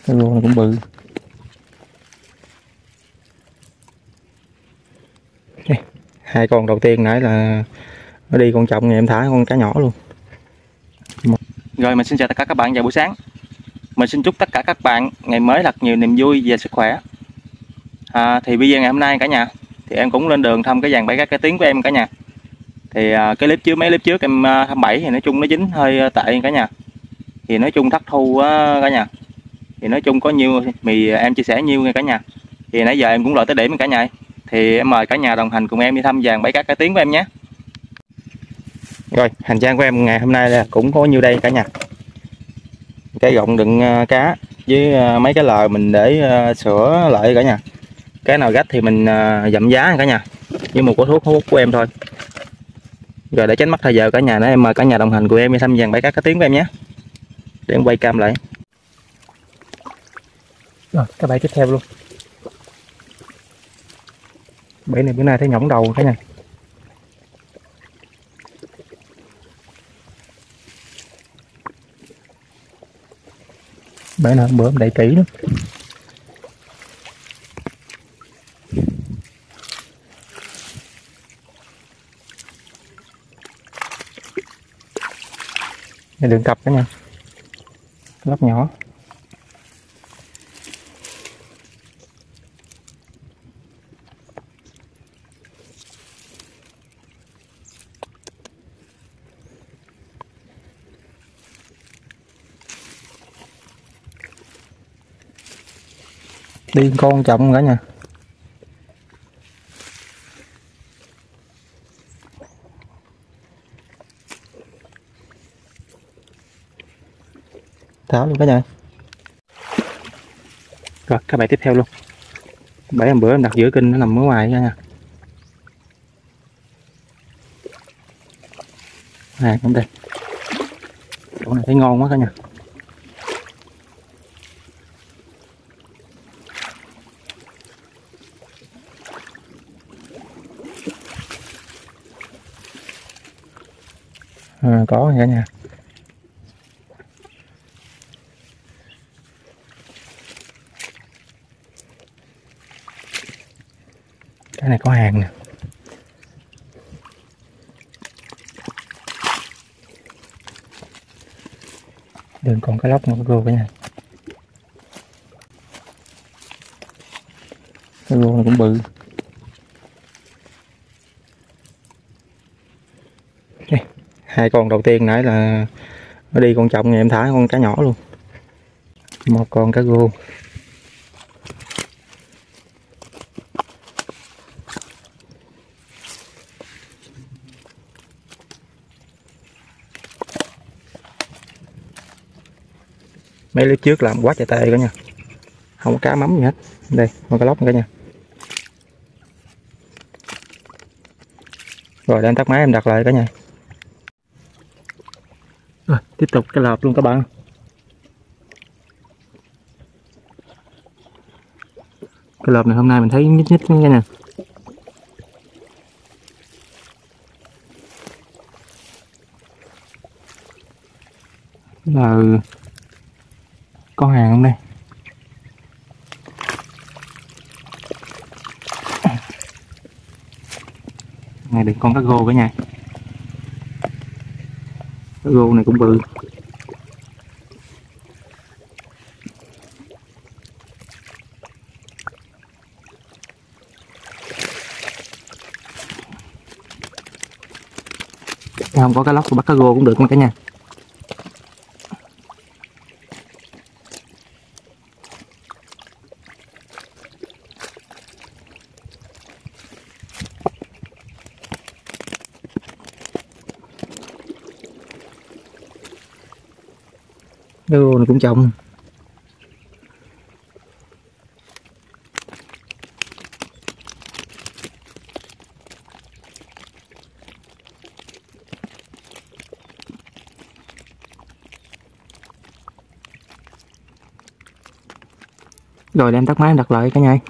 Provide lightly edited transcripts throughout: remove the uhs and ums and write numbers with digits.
Cái rô này cũng bự. Hai con đầu tiên nãy là nó đi con trọng, em thả con cá nhỏ luôn. Rồi mình xin chào tất cả các bạn vào buổi sáng. Mình xin chúc tất cả các bạn ngày mới thật nhiều niềm vui và sức khỏe. Thì video ngày hôm nay cả nhà, thì em cũng lên đường thăm cái dàn bẫy cá cải tiến của em cả nhà. Thì cái mấy clip trước em thăm bẫy thì nói chung nó dính hơi tệ cả nhà. Thì nói chung thất thu cả nhà. Thì nói chung có nhiêu thì em chia sẻ nhiêu nha cả nhà. Thì nãy giờ em cũng lội tới điểm cả nhà. Thì em mời cả nhà đồng hành cùng em đi thăm dàn bẫy cá cải tiến của em nhé. Rồi, hành trang của em ngày hôm nay là cũng có nhiêu đây cả nhà. Cái gọng đựng cá với mấy cái lờ mình để sữa lại cả nhà. Cái nào gách thì mình dặm giá cả nhà, với một cái thuốc hút của em thôi. Rồi để tránh mất thời giờ cả nhà, nữa em mời cả nhà đồng hành cùng em đi thăm dàn bẫy cá cải tiến của em nhé. Để em quay cam lại. Rồi cái bẫy tiếp theo luôn. Bẫy này bữa nay thấy nhõng đầu cả nhà. Bẫy nào bữa em đậy kỹ nữa. Này đường cặp cả nhà, lóc nhỏ. Đi con trọng cả nhà. Tháo luôn cả nhà. Rồi các bạn tiếp theo luôn. Bẫy hôm bữa em đặt giữa kinh nó nằm ở ngoài cả nhà. Hàng cũng đây. Chỗ này thấy ngon quá cả nhà. Có cả nhà. Cái này có hàng nè. Đừng còn cái lóc nữa cô cả nhà. Cái rô này cũng bự. Hai con đầu tiên nãy là nó đi con trọng, em thả con cá nhỏ luôn. Một con cá rô. Mấy clip trước làm quá trời tệ cả nhà, không có cá mắm gì hết. Đây con cá lóc cả nhà. Rồi để em tắt máy em đặt lại cả nhà. Rồi tiếp tục cái lợp luôn các bạn. Cái lợp này hôm nay mình thấy nhích nhích nha nè. Là có hàng không đây? Này được con cá rô cả nhà. Cá rô này cũng bự. Không có cá lóc thì bắt cá rô cũng được nha cả nhà. Cái rô này cũng trồng. Rồi để em tắt máy em đặt lại cả nhà.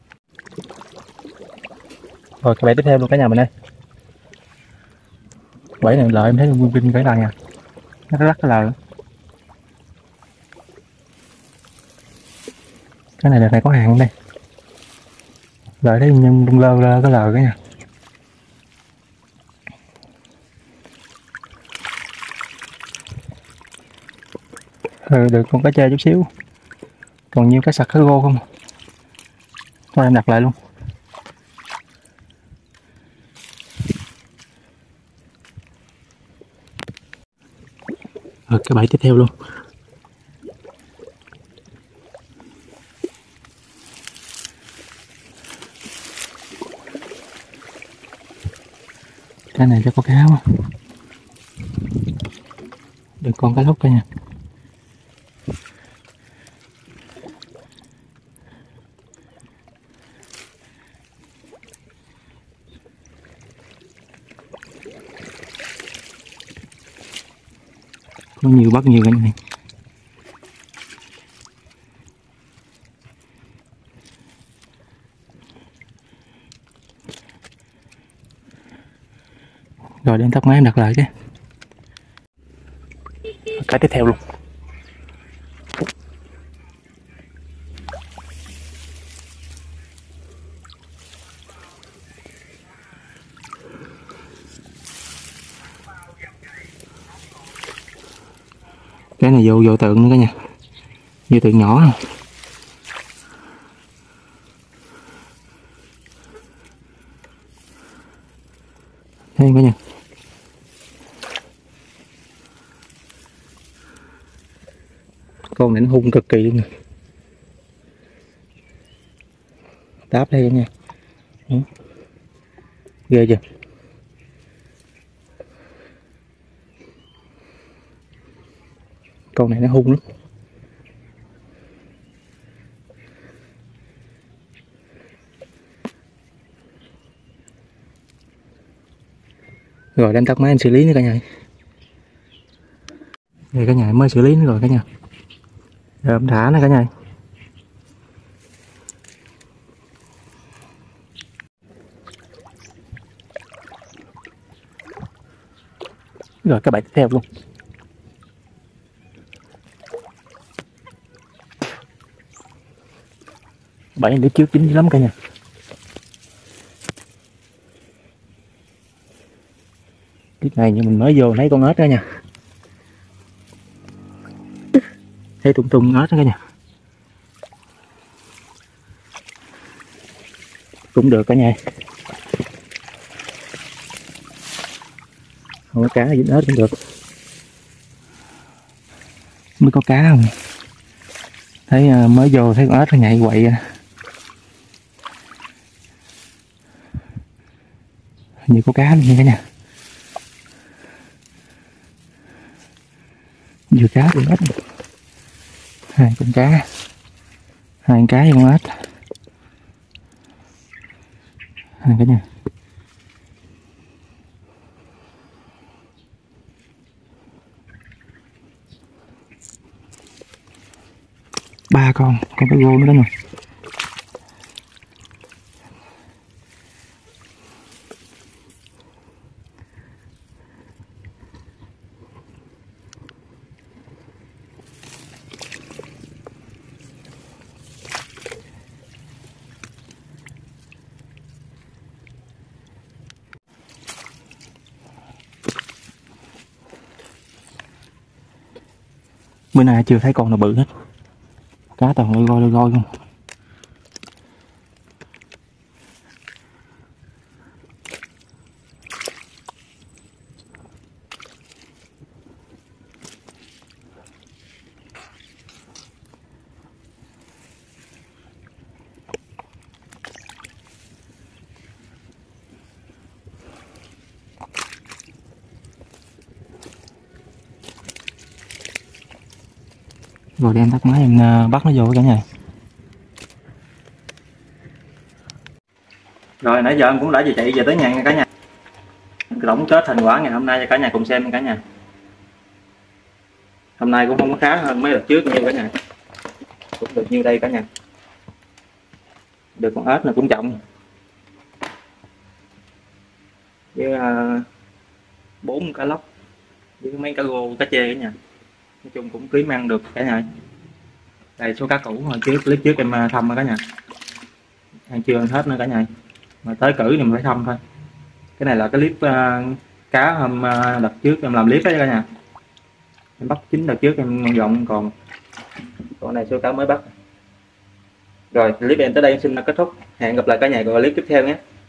Rồi cái bẫy tiếp theo luôn cả nhà mình ơi. Bẫy này lợi em thấy nguyên vinh cái này nha. Nó rất là. Cái này đợt này có hàng không đây? Lợi thấy nhân lơ lơ cái lờ cái nha. Được con cá trê chút xíu. Còn nhiều cá sặc cá rô không. Thôi em đặt lại luôn. Cái bẫy tiếp theo luôn. Cái này cho có cá quá. Được con cá lóc cả nha. Có nhiều bắt nhiều cái này. Rồi đến tắt máy em đặt lại cái. Cái tiếp theo luôn. Cái này vô tượng nữa cả nhà. Vô tượng nhỏ. Thấy cả nhà. Con này nó hung cực kỳ luôn nè. Đáp đây cả nhà. Ghê chưa? Con này nó hung lắm. Rồi đem tắt máy em xử lý nữa cả nhà. Đây cả nhà mới xử lý nữa rồi cả nhà. Rồi em thả nó cả nhà. Rồi các bạn tiếp theo luôn. Bẫy đứa trước dính lắm cả nhà. Cái này như mình mới vô thấy con ếch đó nha. Thấy tung tung ếch đó cả nhà. Cũng được cả nhà. Không có cá dính ếch cũng được. Mới có cá không? Thấy mới vô thấy con ếch nó nhảy quậy. Như có cá luôn nha cả nhà. Vừa cá vừa ếch. Hai con cá. Hai con cá với con ếch. Hai cả nhà. Ba con cá rô nữa đó nè. Bữa nay chưa thấy con nào bự hết. Cá toàn lôi goi không. Rồi đem tắt máy em bắt nó vô cả nhà. Rồi nãy giờ em cũng đã chạy về tới nhà nha cả nhà. Tổng kết thành quả ngày hôm nay cho cả nhà cùng xem nha cả nhà. Hôm nay cũng không có khá hơn mấy đợt trước như cả nhà. Cũng được nhiêu đây cả nhà. Được con ếch này cũng trọng. Với 4 cá lóc với mấy cá rô cá chê cả nhà. Nói chung cũng kiếm ăn được cả nhà. Đây số cá cũ hồi trước, clip trước em thăm rồi cả nhà, ăn chưa ăn hết nữa cả nhà, mà tới cử thì mình phải thăm thôi. Cái này là cái clip cá hôm đợt trước em làm clip đấy cả nhà, em bắt chín đợt trước em dọn còn này số cá mới bắt. Rồi clip em tới đây em xin kết thúc, hẹn gặp lại cả nhà vào clip tiếp theo nhé.